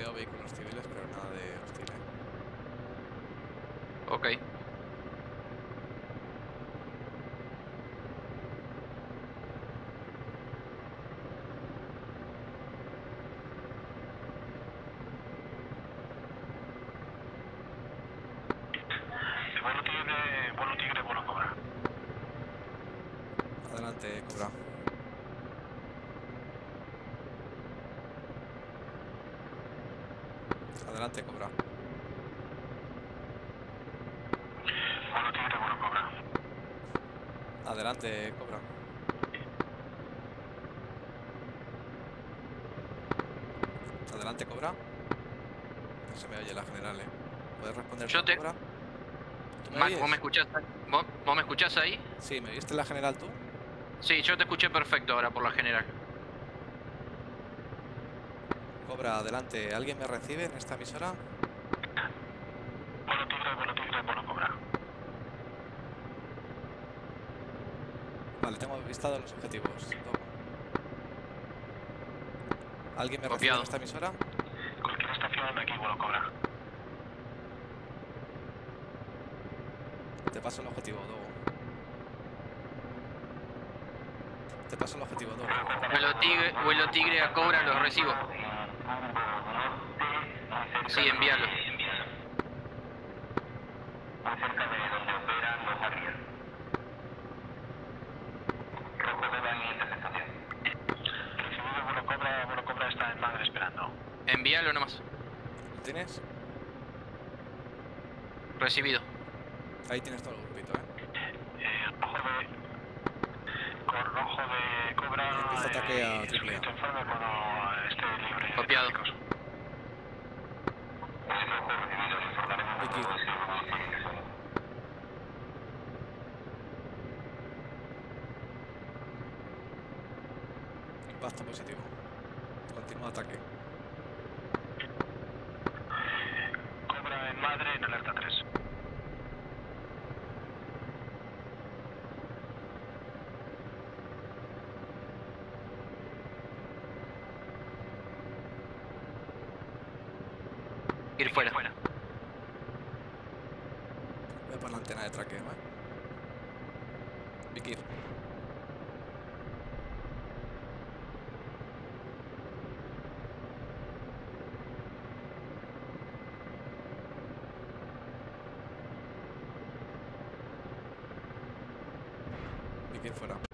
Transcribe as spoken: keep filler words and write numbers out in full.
veo vehículos civiles, pero nada de hostil, ¿eh? Ok. Vuelo tigre, vuelo tigre, vuelo cobra. Adelante, Cobra. Adelante, Cobra. Vuelo tigre, vuelo cobra. Adelante, Cobra. Adelante, Cobra. No se me oye la general, ¿eh? ¿Puedes responder Yo tú, te... Cobra? ¿Tú me Mac, oyes? ¿vos me escuchás? ¿Vos, vos me escuchás ahí? Sí, ¿me viste la general tú? Sí, yo te escuché perfecto ahora por la general. Cobra, adelante. ¿Alguien me recibe en esta emisora? Vuelo tigre, vuelo tigre, vuelo cobra. Vale, tengo avistados los objetivos. Dogo. ¿Alguien me recibe en Copiado. esta emisora? Cualquier estación aquí, vuelo cobra. Te paso el objetivo, Dogo. Te paso el objetivo, Dogo. Vuelo tigre, vuelo tigre a Cobra, los recibo. Sí, envíalo. Muy cerca de donde operan los Harrier. Rojo Cobra en interceptación. Recibido, vuelo cobra, vuelo cobra está en Madre esperando. Envíalo nomás. ¿Lo tienes? Recibido. Ahí tienes todo el grupito, ¿eh? Eh, rojo de... Con rojo de cobra... Empieza ataque a eh, triple A. solicito informe cuando esté libre de Copiado. tráficos. Eh, rojo recibido, le informaremos Vicky. cuando se verifique que son. Impacto positivo. Continúa ataque. Cobra en Madre en alerta tres. Ir fuera. Voy a por la antena de traqueo, ¿eh? Vicky. Vicky fuera.